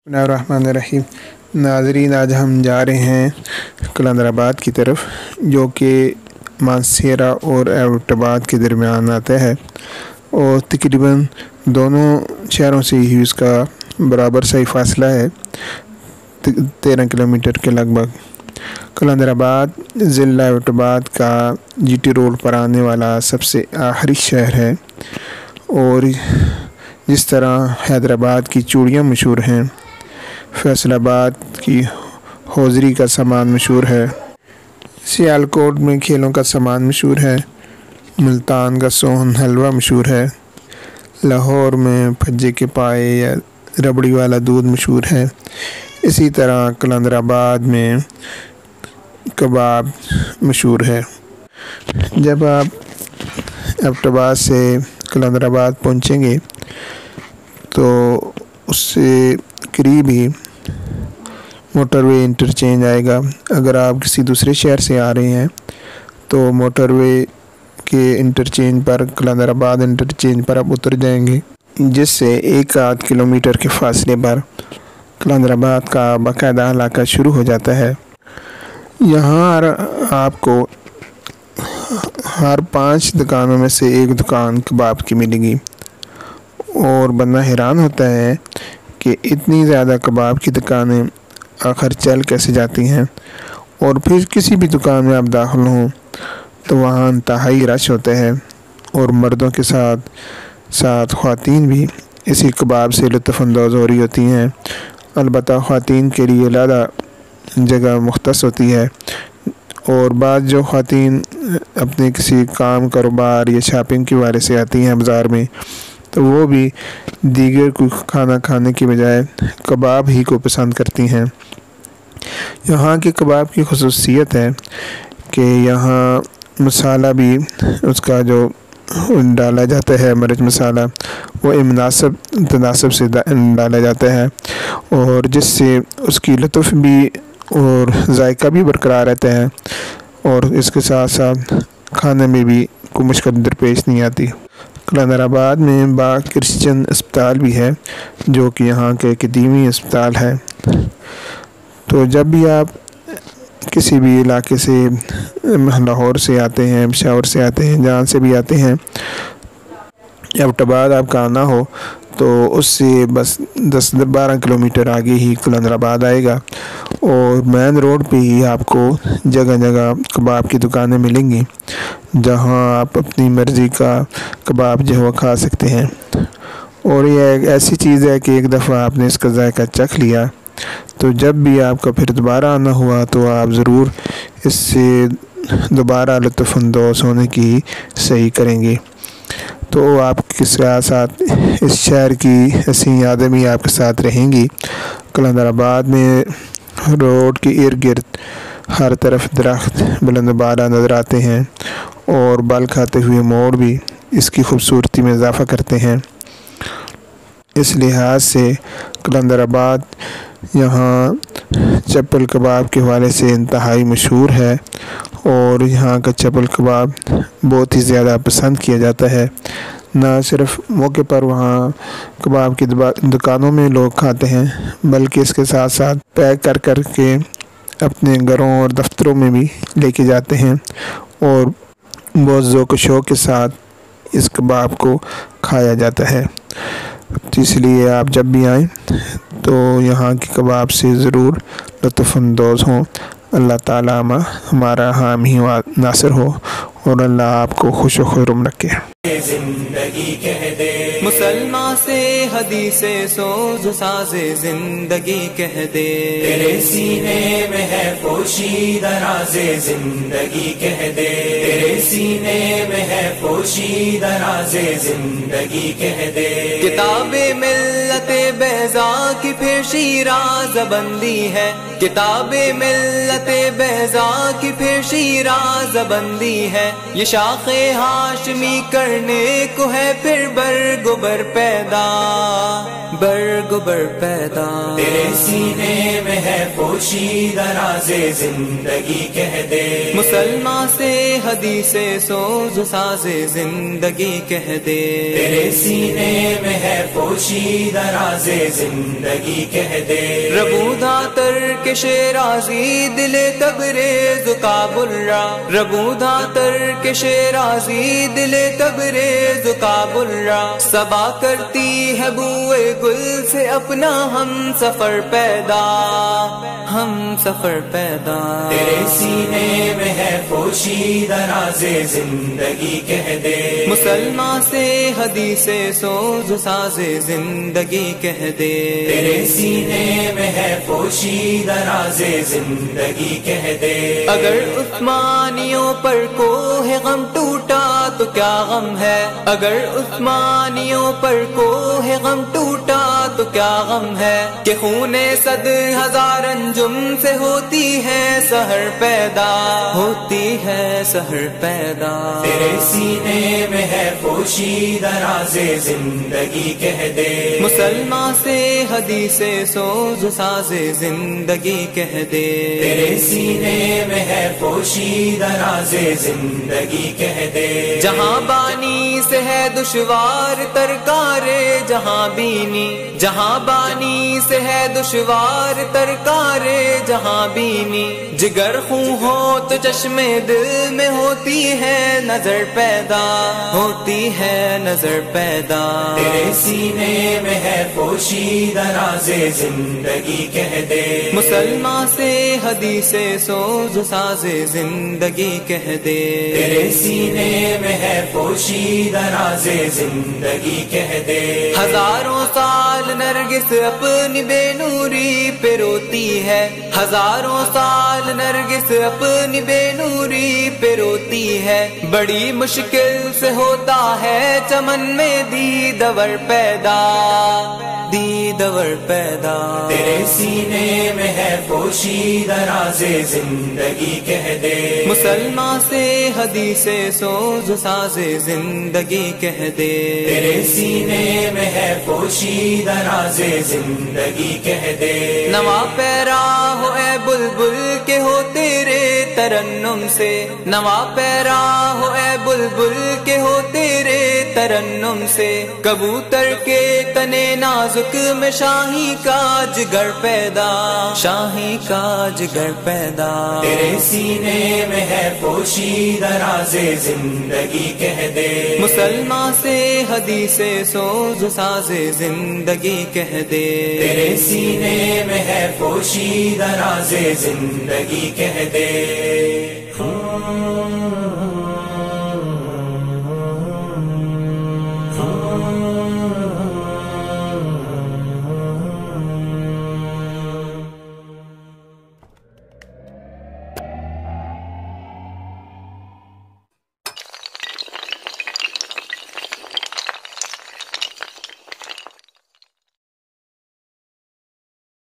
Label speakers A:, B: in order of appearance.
A: बिस्मिल्लाहिर्रहमानिर्रहीम। नाज़रीन, आज हम जा रहे हैं कलंदराबाद की तरफ, जो कि मानसेरा और एबटाबाद के दरमियान आता है और तकरीबन दोनों शहरों से ही उसका बराबर सही फासला है, 13 किलोमीटर के लगभग। कलंदराबाद ज़िला एबटाबाद का जीटी रोड पर आने वाला सबसे आखिरी शहर है और जिस तरह हैदराबाद की चूड़ियाँ मशहूर हैं, फैसलाबाद की हौज़री का सामान मशहूर है, सियालकोट में खेलों का सामान मशहूर है, मुल्तान का सोहन हलवा मशहूर है, लाहौर में फज्जे के पाए या रबड़ी वाला दूध मशहूर है। इसी तरह कलंदराबाद में कबाब मशहूर है। जब आप एबटाबाद से कलंदराबाद पहुँचेंगे तो उससे करीब ही मोटरवे इंटरचेंज आएगा। अगर आप किसी दूसरे शहर से आ रहे हैं तो मोटरवे के इंटरचेंज पर, कलंदराबाद इंटरचेंज पर आप उतर जाएंगे, जिससे 1-8 किलोमीटर के फासले पर कलंदराबाद का बाकायदा इलाका शुरू हो जाता है। यहाँ आपको हर 5 दुकानों में से एक दुकान कबाब की मिलेगी और बंदा हैरान होता है कि इतनी ज़्यादा कबाब की दुकानें आखिर चल कैसे जाती हैं। और फिर किसी भी दुकान में आप दाखिल हों तो वहाँ इंतहाई रश होता है और मर्दों के साथ साथ ख़वातीन भी इसी कबाब से लुत्फ़अंदोज़ हो रही होती हैं। अलबत्ता ख़वातीन के लिए अलग जगह मुख्तस होती है और बाद जो ख़वातीन अपने किसी काम, कारोबार या शॉपिंग की वजह से आती हैं बाज़ार में, तो वो भी दीगर कोई खाना खाने की बजाय कबाब ही को पसंद करती हैं। यहाँ के कबाब की ख़ुसूसियत है कि यहाँ मसाला भी उसका जो डाला जाता है, मिर्च मसाला, वो तनासब से डाला जाता है और जिससे उसकी लुत्फ़ भी और जायका भी बरकरार रहता है और इसके साथ साथ खाने में भी कोई मुश्किल दरपेश नहीं आती। कलंदराबाद में क्रिश्चियन अस्पताल भी है, जो कि यहाँ के कदीमी अस्पताल है। तो जब भी आप किसी भी इलाके से, लाहौर से आते हैं, पेशावर से आते हैं, जहाँ से भी आते हैं, एबटाबाद आपका आना हो तो उससे बस 10-12 किलोमीटर आगे ही कलंदराबाद आएगा और मेन रोड पे ही आपको जगह जगह कबाब की दुकानें मिलेंगी, जहां आप अपनी मर्ज़ी का कबाब जो है खा सकते हैं। और यह एक ऐसी चीज़ है कि एक दफ़ा आपने इसका जायका चख लिया तो जब भी आपका फिर दोबारा आना हुआ तो आप ज़रूर इससे दोबारा लुत्फ़अंदोज़ होने की सही करेंगे। तो आपके साथ इस शहर की हसीन यादें भी आपके साथ रहेंगी। कलंदराबाद में रोड के इर्द गिर्द हर तरफ दरख्त बुलंद बाला नज़र आते हैं और बाल खाते हुए मोड़ भी इसकी खूबसूरती में इजाफ़ा करते हैं। इस लिहाज से कलंदराबाद यहाँ चप्पल कबाब के हवाले से इंतहाई मशहूर है और यहाँ का चप्पल कबाब बहुत ही ज़्यादा पसंद किया जाता है। ना सिर्फ मौके पर वहाँ कबाब की दुकानों में लोग खाते हैं, बल्कि इसके साथ साथ पैक कर के अपने घरों और दफ्तरों में भी लेके जाते हैं और बहुत ज़ौक़ शौक़ के साथ इस कबाब को खाया जाता है। तो इसलिए आप जब भी आएँ तो यहाँ के कबाब से ज़रूर लुत्फ़अंदोज़ हों। अल्लाह ताला हमारा हामी नासिर हो और अल्लाह आपको खुश व खुर्रम रखे।
B: जिंदगी कह दे मुसलमान से हदीसे सोज साजे जिंदगी कह दे, तेरे सीने में है पोशीदा राज़े जिंदगी कह दे, तेरे सीने में है पोशीदा राज़े जिंदगी कह दे। किताबे मिल्लते बेज़ा की फिर शिराज़ बंदी है, किताबे मिल्लते बेज़ा की फिर शिराज़ बंदी है। ये शाखे हाशमी करने को है फिर बरगुबर पैदा, बरगुबर पैदा। तेरे सीने में है पोशीदा राज़े زندگی کہہ دے، مسلمان سے حدیث سوز و ساز زندگی کہہ دے، تیرے سینے میں ہے پوشیدہ راز زندگی کہہ دے، ربودا ترک شیرازی دل تبریز کا برا، ربودا ترک شیرازی دل تبریز کا برا، صبا کرتی ہے بوئے گل سے اپنا ہم سفر پیدا، ہم سفر پیدا، تیرے سینے میں ہے پوشیدہ راز زندگی کہہ دے، مسلمان سے حدیث سوز و ساز زندگی کہہ دے، تیرے سینے میں ہے پوشیدہ راز زندگی کہہ دے، اگر عثمانیوں پر کوہ غم ٹوٹا تو کیا غم ہے، اگر عثمانیوں پر کوہ غم ٹوٹا تو کیا غم ہے، کہ خون صد ہزار انجم سے ہوتی ہے سحر پیدا، ہوتی ہے سحر پیدا، تیرے سینے میں ہے پوشیدہ راز زندگی کہہ دے، مسلمان سے حدیث سوز و ساز زندگی کہہ دے، تیرے سینے میں ہے پوشیدہ راز زندگی کہہ دے، جہاں بانی سے ہے دشوار ترکار جہاں بینی، جہاں بانی سے ہے دشوار ترکار جہاں بینی، جگر خون ہو تو چشمے دل میں ہوتی ہے نظر پیدا، ہوتی ہے نظر پیدا، تیرے سینے میں ہے پوشیدہ راز زندگی کہہ دے، مسلمان سے حدیث سوز و ساز زندگی کہہ دے، تیرے سینے میں ہے پوشیدہ راز زندگی کہہ دے، ہزاروں سال نرگس اپنی بے نوری پہ روتی ہے، ہزاروں سال نرگس اپنی بے نوری پہ روتی ہے، بڑی مشکل سے ہوتا ہے چمن میں دیدور پیدا، دیدور پیدا، تیرے سینے میں ہے پوشیدہ راز زندگی کہہ دے، مسلمان سے حدیث سوز و ساز زندگی کہہ دے، تیرے سینے میں ہے پوشیدہ راز زندگی کہہ دے، نوا پیرا ہو اے بلبل کے ہو تیرے ترنم سے، نوا پیرا ہو اے بلبل کے ہو تیرے ترنم سے، کبوتر کے تنے نازک میں شاہی کا جگر پیدا، شاہی کا جگر پیدا، تیرے سینے میں ہے پوشیدہ راز زندگی کہہ دے، مسلمان سے حدیث سوز و ساز زندگی کہہ دے، تیرے سینے میں ہے پوشیدہ راز زندگی کہہ دے،